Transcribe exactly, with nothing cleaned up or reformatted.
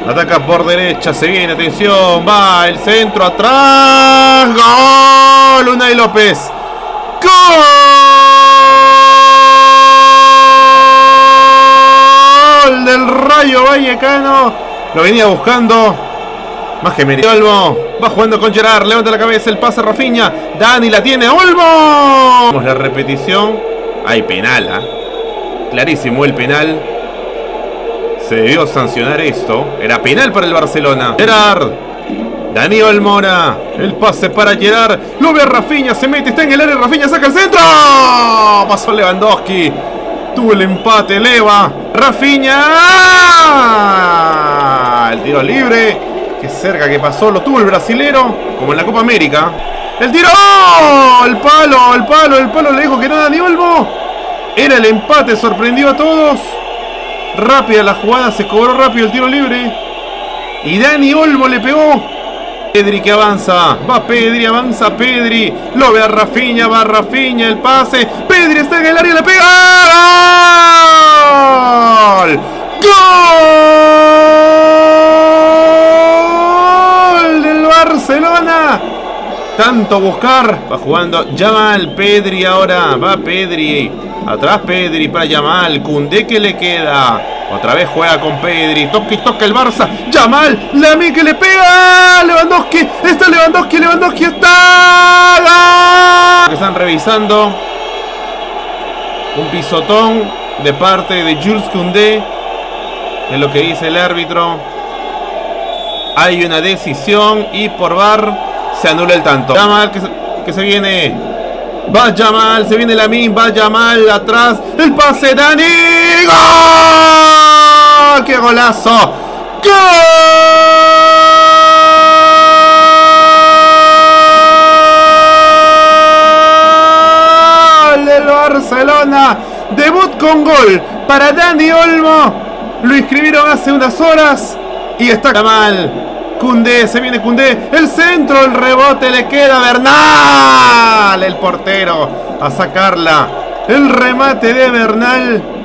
Ataca por derecha, se viene, atención, va el centro atrás. ¡Gol! Unai López. ¡Gol! Del Rayo Vallecano. Lo venía buscando. Más que medio. Olmo va jugando con Gerard. Levanta la cabeza, el pase a Rafinha. Dani la tiene. Olmo. Vamos la repetición. Hay penal, ¿eh? Clarísimo el penal. Se debió sancionar esto. Era penal para el Barcelona. Gerard. Dani Olmora. El pase para Gerard. Lo ve a Rafinha. Se mete. Está en el área. Rafinha saca el centro. Pasó Lewandowski. Tuvo el empate. Leva. Rafinha. El tiro libre. Qué cerca que pasó. Lo tuvo el brasilero. Como en la Copa América. El tiro. El palo. El palo. El palo le dijo que no a Dani Olmo. Era el empate. Sorprendió a todos. Rápida la jugada, se cobró rápido el tiro libre. Y Dani Olmo le pegó. Pedri que avanza. Va Pedri, avanza Pedri. Lo ve a Rafinha, va Rafinha, el pase. Pedri está en el área, le pega. ¡Gol! ¡Gol del Barcelona! Tanto buscar. Va jugando Yamal, Pedri ahora. Va Pedri. Atrás Pedri para Yamal. Koundé que le queda. Otra vez juega con Pedri. Toca y toca el Barça. Yamal. Lamine que le pega. Lewandowski. Está Lewandowski. Lewandowski está. ¡Gol! Están revisando. Un pisotón de parte de Jules Koundé. Es lo que dice el árbitro. Hay una decisión y por V A R se anula el tanto. Yamal que se, que se viene. Va Yamal, se viene Lamine, va Yamal atrás, el pase Dani, ¡gol! ¡Qué golazo! ¡Gol del Barcelona! Debut con gol para Dani Olmo. Lo inscribieron hace unas horas y está Yamal. Koundé, se viene Koundé, el centro, el rebote le queda a Bernal, el portero, a sacarla, el remate de Bernal.